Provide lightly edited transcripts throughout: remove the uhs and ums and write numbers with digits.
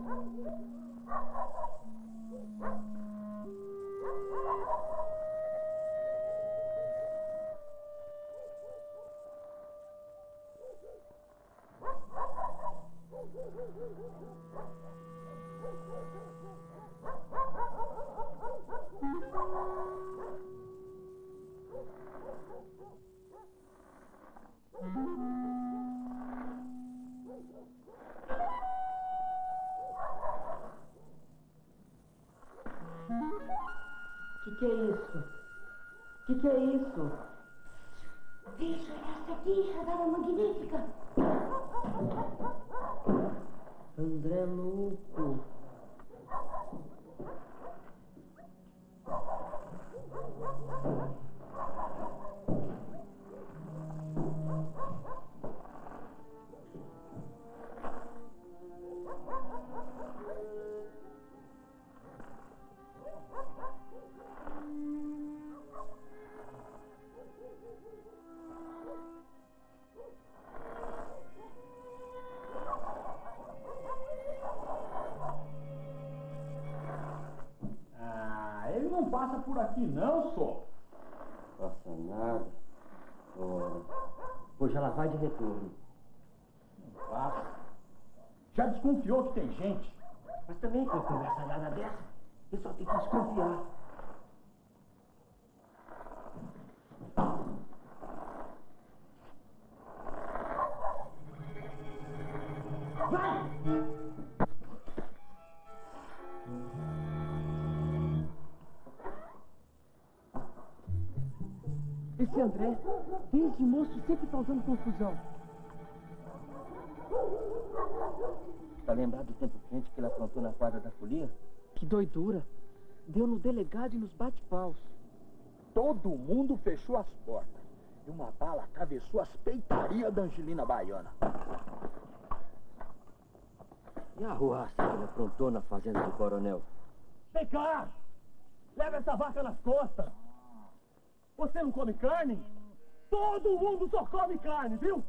Que é isso? Que é isso? Veja essa aqui, a dama magnífica. André louco. Ele não passa por aqui não, só. Passa nada. Ora. Pois ela vai de retorno. Não passa. Já desconfiou que tem gente. Mas também com uma conversalhada dessa, eu só tenho que desconfiar. Vai! Esse André, desde moço, sempre causando confusão. Tá lembrado do tempo quente que ele aprontou na quadra da folia? Que doidura. Deu no delegado e nos bate-paus. Todo mundo fechou as portas. E uma bala atravessou as peitarias da Angelina Baiana. E a arruaça que ele aprontou na fazenda do coronel? Vem cá! Leva essa vaca nas costas! Você não come carne? Todo mundo só come carne, viu?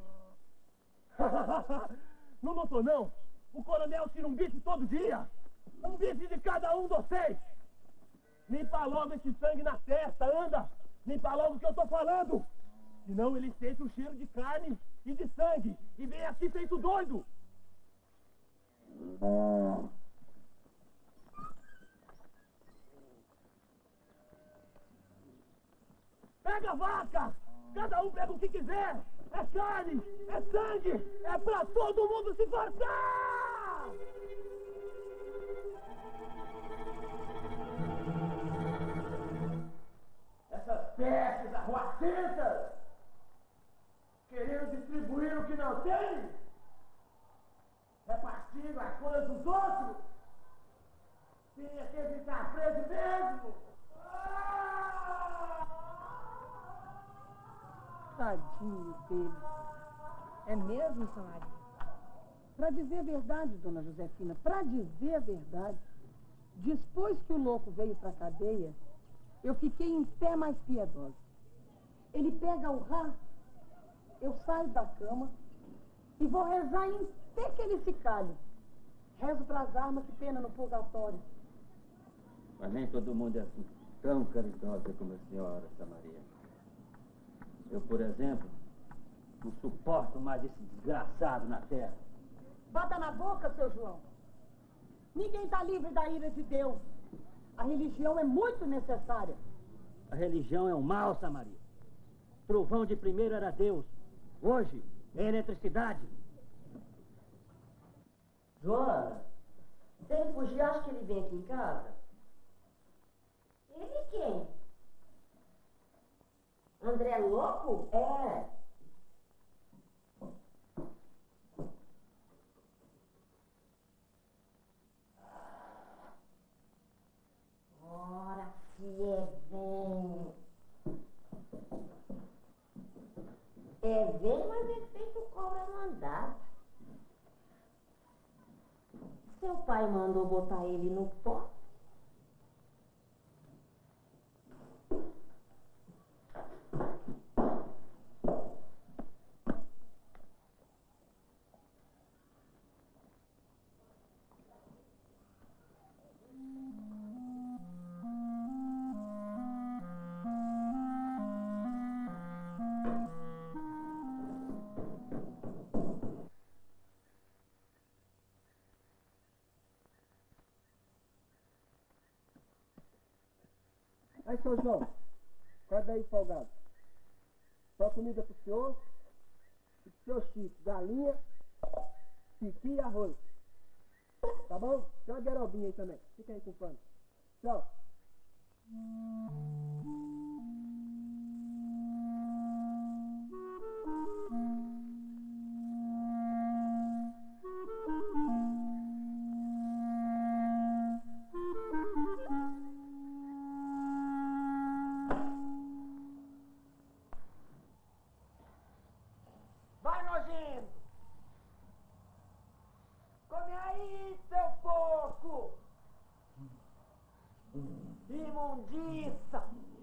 Não notou, não? O coronel tira um bife todo dia. Um bife de cada um de vocês. Limpa logo esse sangue na testa, anda! Limpa logo o que eu tô falando! Senão ele sente o cheiro de carne e de sangue e vem aqui feito doido! Pega a vaca! Cada um pega o que quiser! É carne! É sangue! É pra todo mundo se fartar! Essas pestes arruacentas! Querendo distribuir o que não tem? Repartindo as coisas dos outros? Tinha que ficar preso mesmo! Tadinho dele. É mesmo, Samaria? Pra dizer a verdade, dona Josefina, pra dizer a verdade, depois que o louco veio pra cadeia, eu fiquei em pé mais piedosa. Ele pega o rá, eu saio da cama e vou rezar até que ele se calhe. Rezo pras armas que pena no purgatório. Mas nem todo mundo é assim, tão caridosa como a senhora, Samaria. Eu, por exemplo, não suporto mais esse desgraçado na terra. Bata na boca, seu João. Ninguém está livre da ira de Deus. A religião é muito necessária. A religião é um mal, Samaria. Trovão de primeiro era Deus. Hoje é eletricidade. Joana, se ele fugir, acho que ele vem aqui em casa. Ele quem? André louco? É. Ora, se é bem. É bem, mas é feito cobra mandada. Seu pai mandou botar ele no pó. Aí, seu João, cadê aí, folgado? Só comida pro senhor e pro seu Chico. Galinha, piqui e arroz. Tá bom? Tem uma guerobinha aí também. Fica aí com o pano. Tchau. Vai, nojento! Come aí, seu porco! Imundiça!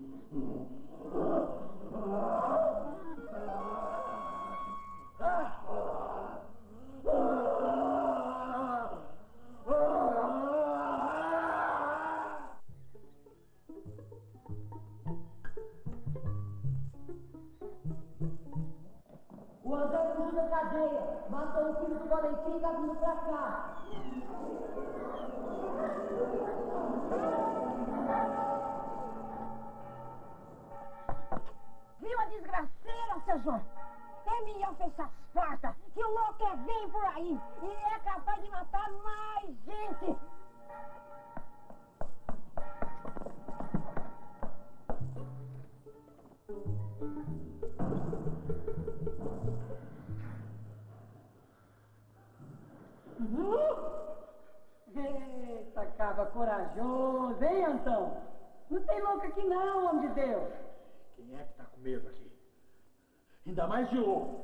O André fugiu da cadeia, matou o filho do Valentim e tá vindo pra cá. Viu a desgraceira, seu João? É melhor fechar as portas, que o louco vem por aí e é capaz de matar mais gente. Eita, cava corajoso, hein, Antão? Não tem louco aqui não, homem de Deus. Quem é que tá com medo aqui? Ainda mais de louco.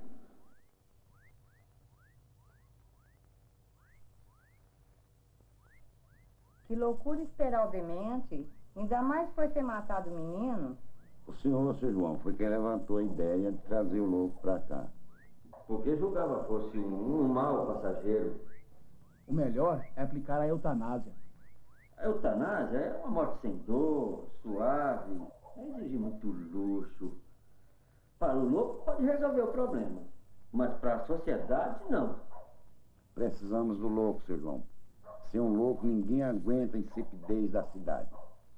Que loucura esperar o demente, ainda mais foi ter matado o menino. O senhor, seu João, foi quem levantou a ideia de trazer o louco pra cá. Porque julgava fosse um mau passageiro. O melhor é aplicar a eutanásia. A eutanásia é uma morte sem dor, suave, não exige muito luxo. Para o louco pode resolver o problema, mas para a sociedade, não. Precisamos do louco, seu João. Sem um louco, ninguém aguenta a insipidez da cidade.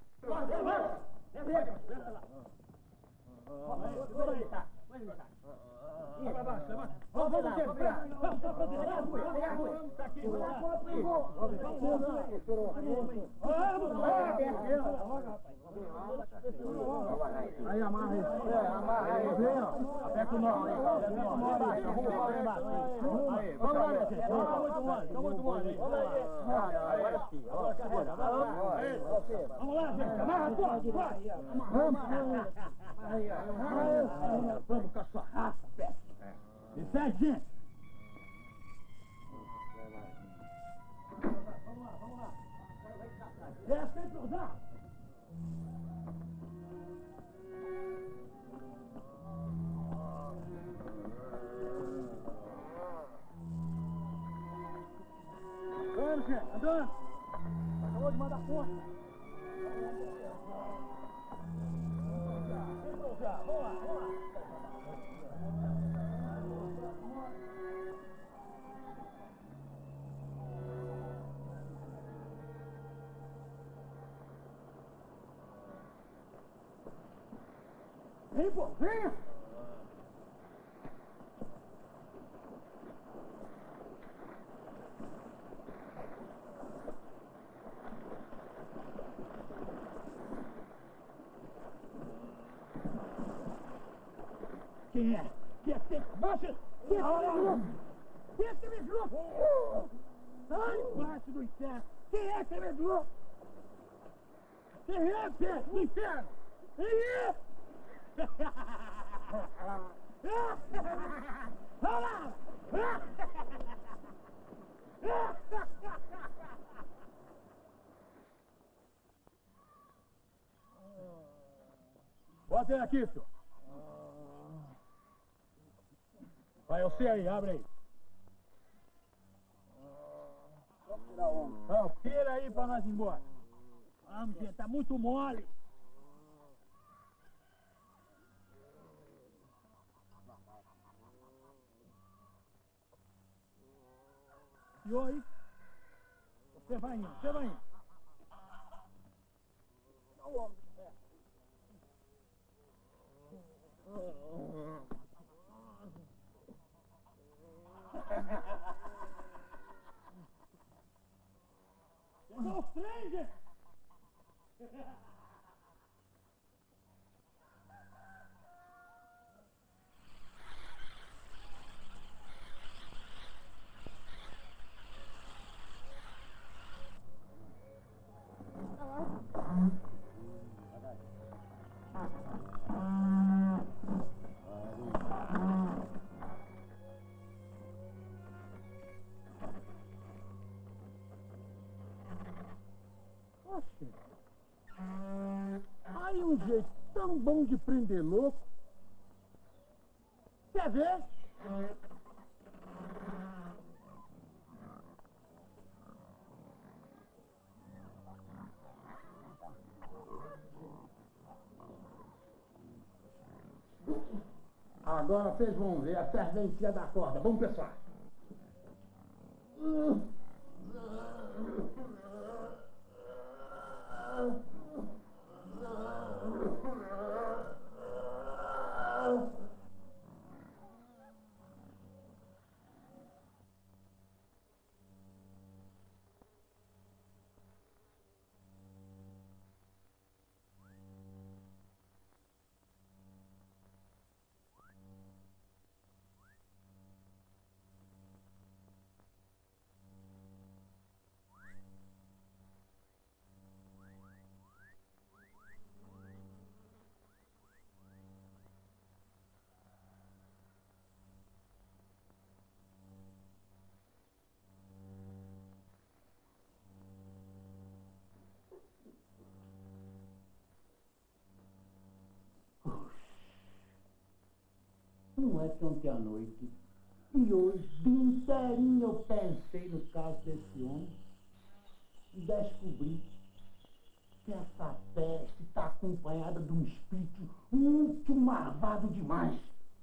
Aí amarra aí. Amarra aí. Até com nós. Aí, vamos lá, gente. Tá muito mole. Agora sim. Vamos lá, gente. Amarra tudo. Vamos com a sua raça, peste. Me segue, gente. Vamos lá. É sempre usar. Andando, gente, andando. Acabou de mandar ponta. Vamos lá. Vem, pô, venha! Quem é? Quem é que tem? Baixa! Quem é que me louco? Quem é que me louco? Sai embaixo do inferno! Quem é que me louco? Quem é do inferno? Quem é? Vamos lá! Bota ele aqui, senhor. Vai, você aí, abre aí. Não, tira aí pra nós ir embora. Vamos, gente, tá muito mole. E aí? Você vai indo. Não, homem. Chegou o Stranger! Oxe, aí um jeito tão bom de prender louco. Quer ver? Agora vocês vão ver a serventia da corda. Vamos, pessoal. Não é que ontem à noite, e hoje, de inteirinho, eu pensei no caso desse homem e descobri que essa peste está acompanhada de um espírito muito marvado demais.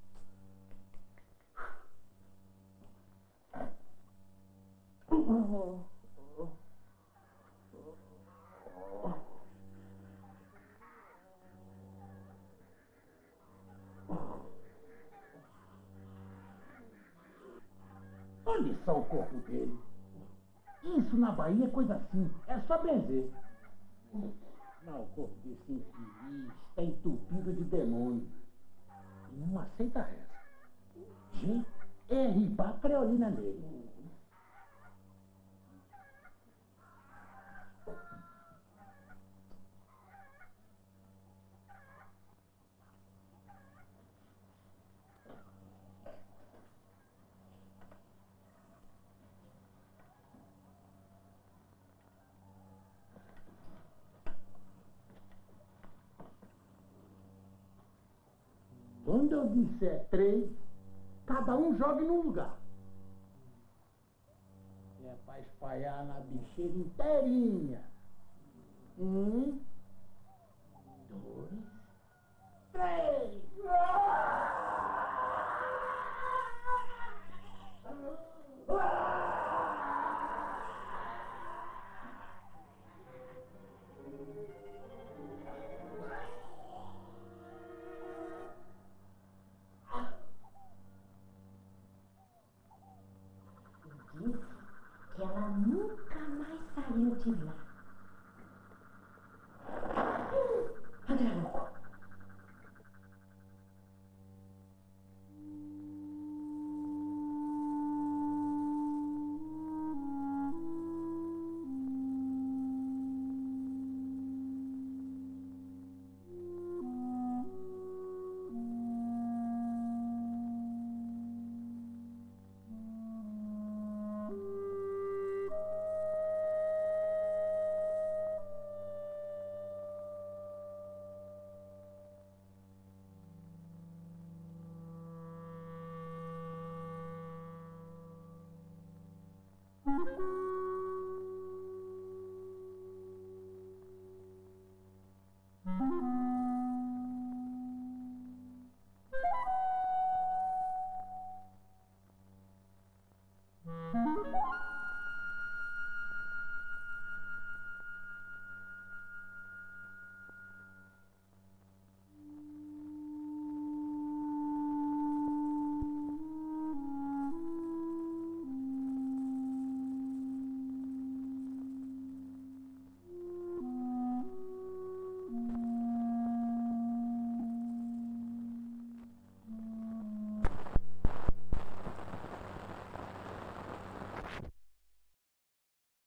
Olha só o corpo dele. Isso na Bahia é coisa assim, é só benzer. Não, o corpo desse infeliz está entupido de demônio. E não aceita reza. Gente, é ribar a creolina nele. Quando eu disser 3, cada um jogue num lugar. É pra espalhar na bicheira inteirinha. 1, 2, 3. Disse que ela nunca mais saiu de lá.